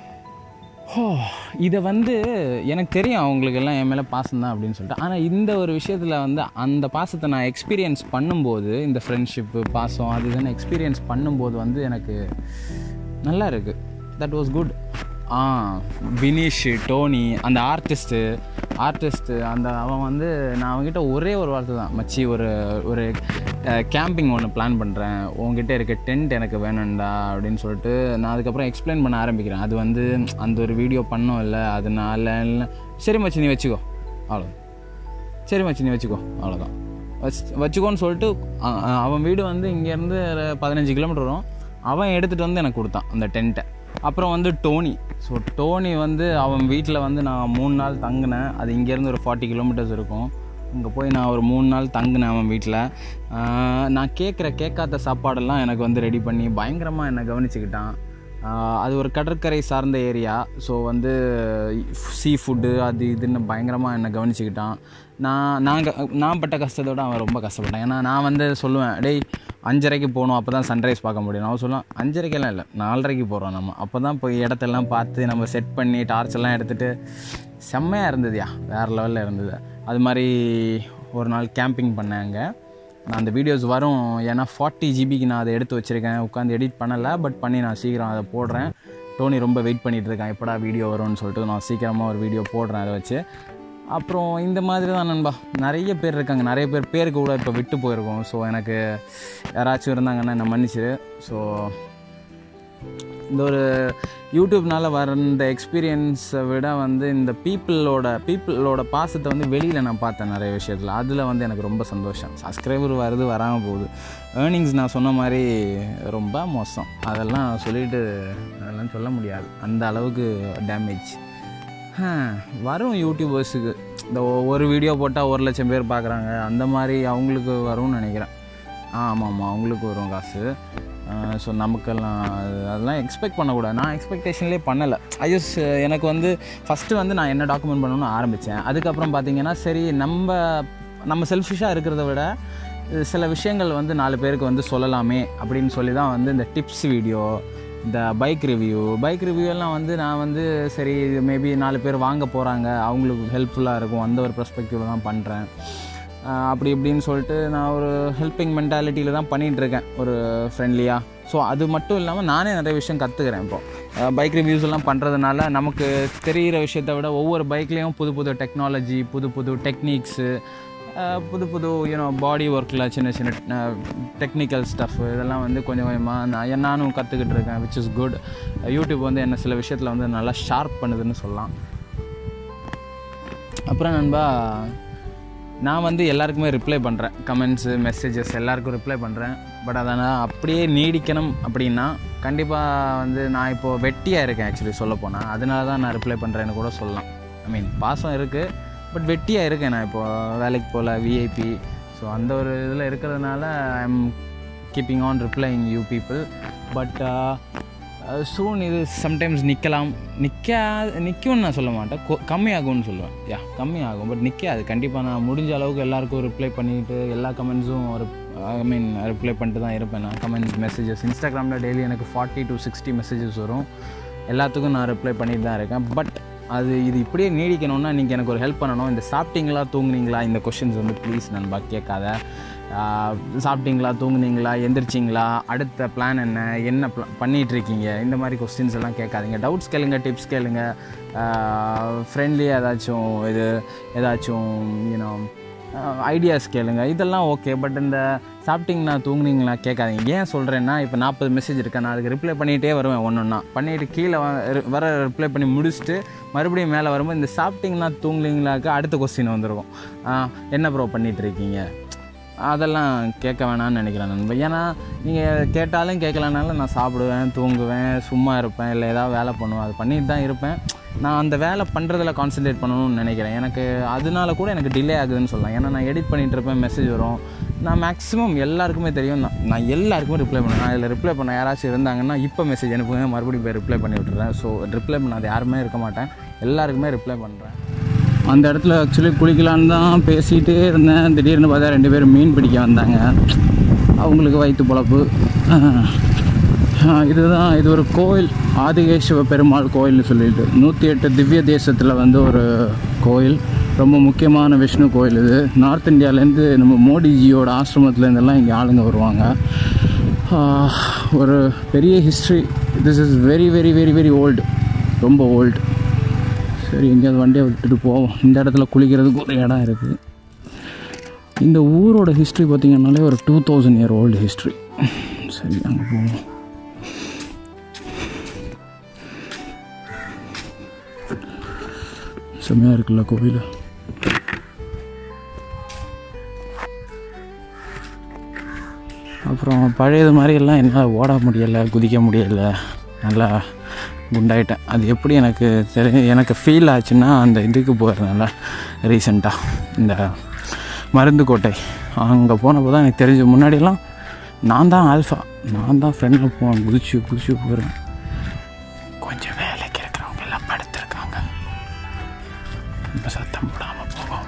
இதை வந்து எனக்கு தெரியும் அவங்களுக்கெல்லாம் என் மேலே பாசம் தான் அப்படின்னு சொல்லிட்டு. ஆனால் இந்த ஒரு விஷயத்தில் வந்து அந்த பாசத்தை நான் எக்ஸ்பீரியன்ஸ் பண்ணும்போது, இந்த ஃப்ரெண்ட்ஷிப்பு பாசம் அது இதுன்னு எக்ஸ்பீரியன்ஸ் பண்ணும்போது வந்து எனக்கு நல்லா இருக்குது. That was good. Vineesh, Tony, அந்த ஆர்டிஸ்ட்டு அந்த அவன் வந்து நான் அவங்ககிட்ட ஒரே ஒரு வார்த்தை தான், மச்சி ஒரு கேம்பிங் ஒன்று பிளான் பண்ணுறேன், உங்ககிட்ட இருக்க டென்ட் எனக்கு வேணும்டா அப்படின்னு சொல்லிட்டு நான் அதுக்கப்புறம் எக்ஸ்பிளைன் பண்ண ஆரம்பிக்கிறேன். அது வந்து அந்த ஒரு வீடியோ பண்ணோம் இல்லை, அதனால சரி மச்சி நீ வச்சுக்கோ அவ்வளோ, சரி மச்சி நீ வச்சுக்கோ அவ்வளோதான், வச்சுக்கோன்னு சொல்லிட்டு அவன் வீடு வந்து இங்கேருந்து 15 கிலோமீட்டர் வரும். அவன் எடுத்துகிட்டு வந்து எனக்கு கொடுத்தான் அந்த டென்ட்டை. அப்புறம் வந்து டோனி வந்து அவன் வீட்டில் வந்து நான் 3 நாள் தங்கினேன். அது இங்கேருந்து ஒரு 40 கிலோமீட்டர்ஸ் இருக்கும். அங்கே போய் நான் ஒரு 3 நாள் தங்கினேன் அவன் வீட்டில். நான் கேட்காத சாப்பாடெல்லாம் எனக்கு வந்து ரெடி பண்ணி பயங்கரமாக என்னை கவனிச்சுக்கிட்டான். அது ஒரு கடற்கரை சார்ந்த ஏரியா. ஸோ வந்து சீ ஃபுட்டு அது இதுன்னு பயங்கரமாக என்னை கவனிச்சுக்கிட்டான். நான் பட்ட கஷ்டத்தோடு அவன் ரொம்ப கஷ்டப்பட்டான். ஏன்னா நான் வந்து சொல்லுவேன், டேய் 5:30 போகணும், அப்போ தான் சன்ரைஸ் பார்க்க முடியும். நான் சொல்லுவேன் 5:30 இல்லை 4:30 போகிறோம் நம்ம, அப்போ தான் போய் இடத்தெல்லாம் பார்த்து நம்ம செட் பண்ணி டார்ச்செல்லாம் எடுத்துகிட்டு செம்மையாக இருந்ததுயா, வேறு லெவலில் இருந்தது. அது மாதிரி ஒரு நாள் கேம்பிங் பண்ணேன் அங்கே. நான் அந்த வீடியோஸ் வரும், ஏன்னா 40 GB நான் அதை எடுத்து வச்சுருக்கேன். உட்காந்து எடிட் பண்ணலை, பட் பண்ணி நான் சீக்கிரம் அதை போடுறேன். டோனி ரொம்ப வெயிட் பண்ணிகிட்டு இருக்கான் எப்படா வீடியோ வரும்னு சொல்லிட்டு. நான் சீக்கிரமாக ஒரு வீடியோ போடுறேன் அதை வச்சு. அப்புறம் இந்த மாதிரி தான் நண்பா, நிறைய பேர் இருக்காங்க, நிறைய பேருக்கு கூட இப்போ விட்டு போயிருக்கோம். ஸோ எனக்கு யாராச்சும் இருந்தாங்கன்னா என்ன மன்னிச்சிரு. ஸோ இந்த ஒரு யூடியூப்னால் வர இந்த எக்ஸ்பீரியன்ஸை விட வந்து இந்த பீப்புளோட பாசத்தை வந்து வெளியில் நான் பார்த்தேன் நிறைய விஷயத்தில். அதில் வந்து எனக்கு ரொம்ப சந்தோஷம். சப்ஸ்கிரைபர் வருது வராமல் போகுது, ஏர்னிங்ஸ் நான் சொன்ன மாதிரி ரொம்ப மோசம். அதெல்லாம் சொல்ல முடியாது, அந்த அளவுக்கு டேமேஜ் வரும் யூடியூபர்ஸுக்கு. இந்த ஒரு வீடியோ போட்டால் 1 லட்சம் பேர் பார்க்குறாங்க, அந்த மாதிரி அவங்களுக்கு வரும்னு நினைக்கிறேன். ஆமாம் அவங்களுக்கு வரும் காசு. ஸோ நமக்கெல்லாம் அதெல்லாம் எக்ஸ்பெக்ட் பண்ணக்கூடாது. நான் எக்ஸ்பெக்டேஷன்லேயே பண்ணலை. எனக்கு வந்து ஃபஸ்ட்டு வந்து நான் என்ன டாக்குமெண்ட் பண்ணணும்னு ஆரம்பித்தேன். அதுக்கப்புறம் பார்த்திங்கன்னா சரி நம்ம செல்ஃபிஷாக இருக்கிறத விட சில விஷயங்கள் வந்து 4 பேருக்கு வந்து சொல்லலாமே அப்படின்னு சொல்லி தான் வந்து இந்த டிப்ஸ் வீடியோ, இந்த பைக் ரிவ்யூ எல்லாம் வந்து நான் வந்து சரி மேபி 4 பேர் வாங்க போகிறாங்க, அவங்களுக்கு ஹெல்ப்ஃபுல்லாக இருக்கும் அந்த ஒரு பெர்ஸ்பெக்டிவில் தான் பண்ணுறேன். அப்படி இப்படின்னு சொல்லிட்டு நான் ஒரு ஹெல்பிங் மென்டாலிட்டியில் தான் பண்ணிகிட்ருக்கேன், ஒரு ஃப்ரெண்ட்லியாக. ஸோ அது மட்டும் இல்லாமல் நானே நிறைய விஷயம் கற்றுக்கிறேன். இப்போது பைக் ரிவ்யூஸ் எல்லாம் பண்ணுறதுனால நமக்கு தெரிகிற விஷயத்தை விட ஒவ்வொரு பைக்லேயும் புது புது டெக்னாலஜி, புது புது டெக்னிக்ஸு, புது புது பாடி ஒர்க்கில் சின்ன சின்ன டெக்னிக்கல் ஸ்டஃப் இதெல்லாம் வந்து கொஞ்சம் கொஞ்சமாக நானும் கற்றுக்கிட்டு இருக்கேன், விச் இஸ் குட். யூடியூப் வந்து என்ன சில விஷயத்தில் வந்து நல்லா ஷார்ப் பண்ணுதுன்னு சொல்லலாம். அப்புறம் நண்பா, நான் வந்து எல்லாருக்குமே ரிப்ளை பண்ணுறேன், கமெண்ட்ஸு மெசேஜஸ் எல்லாருக்கும் ரிப்ளை பண்ணுறேன். பட் அதை நான் அப்படியே நீடிக்கணும் அப்படின்னா கண்டிப்பாக வந்து நான் இப்போது வெட்டியாக இருக்கேன் ஆக்சுவலி சொல்லப்போனால். அதனால தான் நான் ரிப்ளை பண்ணுறேன்னு கூட சொல்லலாம். ஐ மீன் பாசம் இருக்குது, பட் வெட்டியாக இருக்கேன். நான் இப்போது வேலைக்கு போகல, விஐபி. ஸோ அந்த ஒரு இதில் இருக்கிறதுனால I am keeping on replying you people. But soon இது சம்டைம்ஸ் நிற்கும்னு நான் சொல்ல மாட்டேன், கம்மியாகும்னு சொல்லுவேன். கம்மியாகும், பட் நிற்காது. கண்டிப்பாக நான் முடிஞ்ச அளவுக்கு எல்லாேருக்கும் ரிப்ளை பண்ணிவிட்டு எல்லா கமெண்ட்ஸும் ரிப்ளை பண்ணிட்டு தான் இருப்பேன். நான் கமெண்ட்ஸ் மெசேஜஸ் இன்ஸ்டாகிராமில் டெய்லி எனக்கு 40 to 60 மெசேஜஸ் வரும். எல்லாத்துக்கும் நான் ரிப்ளை பண்ணிட்டு தான் இருக்கேன். பட் இது இப்படியே நீடிக்கணும்னா நீங்கள் எனக்கு ஒரு ஹெல்ப் பண்ணணும். இந்த சாப்பிட்டீங்களா தூங்குனீங்களா இந்த கொஷின்ஸ் வந்து ப்ளீஸ் நண்பா கேட்காத. சாப்பிட்டீங்களா தூங்குனீங்களா எந்திரிச்சிங்களா அடுத்த பிளான் என்ன பண்ணிகிட்ருக்கீங்க இந்த மாதிரி கொஸ்டின்ஸ் எல்லாம் கேட்காதீங்க. டவுட்ஸ் கேளுங்க, டிப்ஸ் கேளுங்க, ஃப்ரெண்ட்லியாக ஏதாச்சும் ஐடியாஸ் கேளுங்க, இதெல்லாம் ஓகே. பட் இந்த சாப்பிட்டீங்களா தூங்குனீங்களா கேட்காதீங்க. ஏன் சொல்கிறேன்னா, இப்போ 40 மெசேஜ் இருக்கேன், நான் அதுக்கு ரிப்ளை பண்ணிகிட்டே வருவேன். ஒன்றா பண்ணிவிட்டு கீழே வர ரிப்ளை பண்ணி முடிச்சுட்டு மறுபடியும் மேலே வரும்போது இந்த சாப்பிட்டீங்களா தூங்குனீங்களாக்கு அடுத்த கொஸ்டின் வந்துருக்கும், என்ன ப்ரோ பண்ணிகிட்ருக்கீங்க. அதெல்லாம் கேட்க வேணான்னு நினைக்கிறேன் நண்பா. ஏன்னா நீங்கள் கேட்டாலும் கேட்கலனாலும் நான் சாப்பிடுவேன், தூங்குவேன், சும்மா இருப்பேன், இல்லை ஏதாவது வேலை பண்ணுவேன். அது பண்ணிட்டு தான் இருப்பேன். நான் அந்த வேலை பண்ணுறதில் கான்சன்ட்ரேட் பண்ணணும்னு நினைக்கிறேன். எனக்கு அதனால கூட எனக்கு டிலே ஆகுதுன்னு சொல்லலாம். ஏன்னா நான் எடிட் பண்ணிகிட்டு இருப்பேன், மெசேஜ் வரும். நான் மேக்ஸிமம் எல்லாருக்குமே தெரியும், நான் எல்லாருக்குமே ரிப்ளை பண்ணுவேன். நான் இதில் ரிப்ளை பண்ண யாராச்சும் இருந்தாங்கன்னா இப்போ மெசேஜ் அனுப்புங்க, மறுபடியும் போய் ரிப்ளை பண்ணி விட்டுறேன். ஸோ ரிப்ளை பண்ணாது யாருமே இருக்க மாட்டேன், எல்லாருக்குமே ரிப்ளை பண்ணுறேன். அந்த இடத்துல ஆக்சுவலி குளிக்கலான்னு தான் பேசிகிட்டே இருந்தேன். திடீர்னு பார்த்தா 2 பேர் மீன் பிடிக்க வந்தாங்க. அவங்களுக்கு வயிற்று பொழப்பு. இது ஒரு கோயில், ஆதிகேஸ்வர பெருமாள் கோயில்னு சொல்லிட்டு 108 திவ்ய தேசத்தில் வந்து ஒரு கோயில். ரொம்ப முக்கியமான விஷ்ணு கோயில் இது. நார்த் இந்தியாவிலேருந்து நம்ம மோடிஜியோட ஆசிரமத்துலேருந்தெல்லாம் இங்கே ஆளுங்க வருவாங்க. ஒரு பெரிய history. This is very very very very old, ரொம்ப ஓல்டு. சரி, எங்கேயாவது வண்டியை விட்டுட்டு போவோம். இந்த இடத்துல குளிக்கிறதுக்கு ஒரு இடம் இருக்குது. இந்த ஊரோட ஹிஸ்ட்ரி பார்த்திங்கனாலே ஒரு 2000 year ஓல்டு ஹிஸ்ட்ரி. சரி, அங்கே போவோம். செம்மையாக இருக்குல்ல கோவில். அப்புறம் பழையது மாதிரி எல்லாம் என்னால் ஓட முடியலை, குதிக்க முடியலை, நல்லா குண்டாயிட்டேன். அது எப்படி எனக்கு ஃபீல் ஆச்சுன்னா, அந்த இதுக்கு போகிறதுனால ரீசெண்டாக இந்த மருந்துக்கோட்டை அங்கே போனப்போ தான் எனக்கு தெரிஞ்சு. முன்னாடியெல்லாம் நான் தான் ஆல்ஃபா, நான் தான் ஃப்ரெண்டில் போவேன், குதிச்சு போகிறேன். கொஞ்சம் வேலைக்கு இருக்கிறவங்க எல்லாம் படுத்துருக்காங்க, ரொம்ப சத்தம் போடாமல் போவோம்.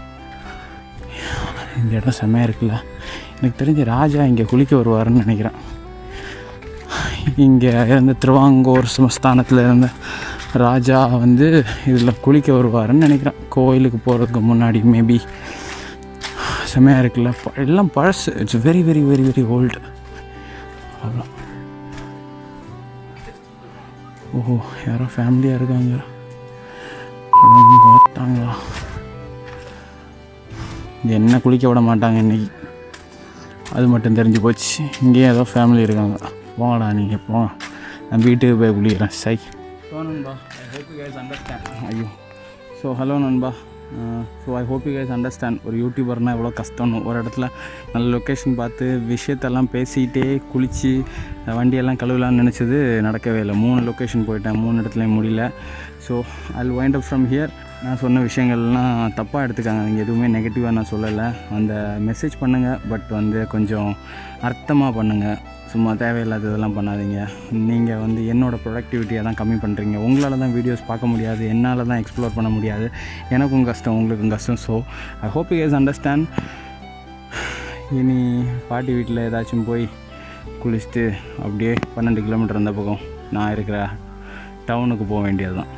இந்த இடம் செம்மையாக இருக்குல்ல. எனக்கு தெரிஞ்ச ராஜா இங்கே குளிக்க வருவாருன்னு நினைக்கிறேன். இங்கே இருந்த திருவாங்கூர் சமஸ்தானத்தில் இருந்த ராஜா வந்து இதில் குளிக்க வருவாருன்னு நினைக்கிறேன், கோயிலுக்கு போகிறதுக்கு முன்னாடி. மேபி செம்மையாக இருக்குல்ல. எல்லாம் பழசு. It's very very very very old. அவ்வளோ. ஓஹோ, யாரோ ஃபேமிலியாக இருக்காங்க. பார்த்தாங்களா? என்ன குளிக்க விட மாட்டாங்க இன்றைக்கி, அது மட்டும் தெரிஞ்சு போச்சு. இங்கேயும் ஏதோ ஃபேமிலி இருக்காங்க. போங்கடா நீங்கள் போங்க, நான் வீட்டுக்கு போய் குளிக்கிறேன். சை. ஸோ நண்பா, I hope you guys understand. ஐயோ, ஸோ ஹலோ நண்பா. So I hope you guys understand. ஒரு யூடியூபர்னால் எவ்வளோ கஷ்டம்னு. ஒரு இடத்துல நல்ல லொக்கேஷன் பார்த்து விஷயத்தெல்லாம் பேசிகிட்டே குளித்து வண்டியெல்லாம் கழுவலான்னு நினச்சது நடக்கவே இல்லை. 3 லொக்கேஷன் போயிட்டேன், 3 இடத்துலையும் முடியல. So I wind up from here. நான் சொன்ன விஷயங்கள்லாம் தப்பாக எடுத்துக்காங்க, நீங்கள் எதுவுமே நெகட்டிவாக நான் சொல்லலை. அந்த மெசேஜ் பண்ணுங்கள், பட் வந்து கொஞ்சம் அர்த்தமாக பண்ணுங்கள். சும்மா தேவையில்லாத இதெல்லாம் பண்ணாதீங்க. நீங்கள் வந்து என்னோடய ப்ரொடக்டிவிட்டியை தான் கம்மி பண்ணுறீங்க. உங்களால் தான் வீடியோஸ் பார்க்க முடியாது, என்னால் தான் எக்ஸ்ப்ளோர் பண்ண முடியாது. எனக்கும் கஷ்டம், உங்களுக்கும் கஷ்டம். So I hope you guys understand. இனி பாட்டி வீட்டில் ஏதாச்சும் போய் குளிச்சுட்டு அப்படியே 12 கிலோமீட்டர் அந்த பக்கம் நான் இருக்கிற டவுனுக்கு போக வேண்டியது தான்.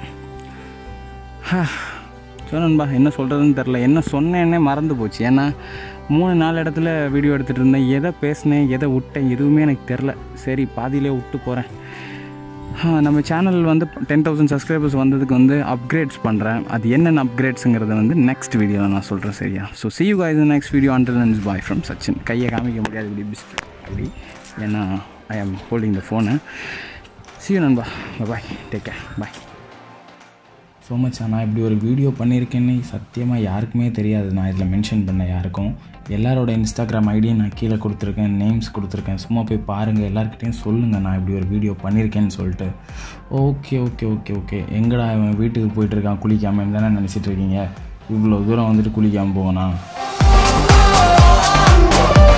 சொன்னன்பா என்ன சொல்கிறதுன்னு தெரில, என்ன சொன்னேன்னே மறந்து போச்சு. ஏன்னா 3-4 இடத்துல வீடியோ எடுத்துகிட்டு இருந்தேன். எதை பேசினேன் எதை விட்டேன் எதுவுமே எனக்கு தெரில. சரி பாதியிலே விட்டு போகிறேன். நம்ம சேனல் வந்து 10,000 சப்ஸ்கிரைபர்ஸ் வந்ததுக்கு வந்து அப்கிரேட்ஸ் பண்ணுறேன். அது என்னென்ன அப்கிரேட்ஸுங்கிறத வந்து நெக்ஸ்ட் வீடியோவில் நான் சொல்கிறேன். சரியா? So see you guys in the next video. Until then, bye from Sachin. கையை காமிக்க முடியாது இப்படி பிஸ்ட் அப்படி, ஏன்னா I am holding the phone. see you நண்பா, bye, take care, bye. So much. நான் இப்படி ஒரு வீடியோ பண்ணியிருக்கேன்னு சத்தியமாக யாருக்குமே தெரியாது. நான் இதில் மென்ஷன் பண்ண யாருக்கும். எல்லாரோட இன்ஸ்டாகிராம் ஐடியும் நான் கீழே கொடுத்துருக்கேன், நேம்ஸ் கொடுத்துருக்கேன். சும்மா போய் பாருங்கள், எல்லாருக்கிட்டையும் சொல்லுங்கள் நான் இப்படி ஒரு வீடியோ பண்ணியிருக்கேன்னு சொல்லிட்டு. ஓகே எங்கடா அவன் வீட்டுக்கு போயிட்டுருக்கான் குளிக்காமல் தானே நினச்சிட்டு இருக்கீங்க. இவ்வளோ தூரம் வந்துட்டு குளிக்காமல் போகணும்.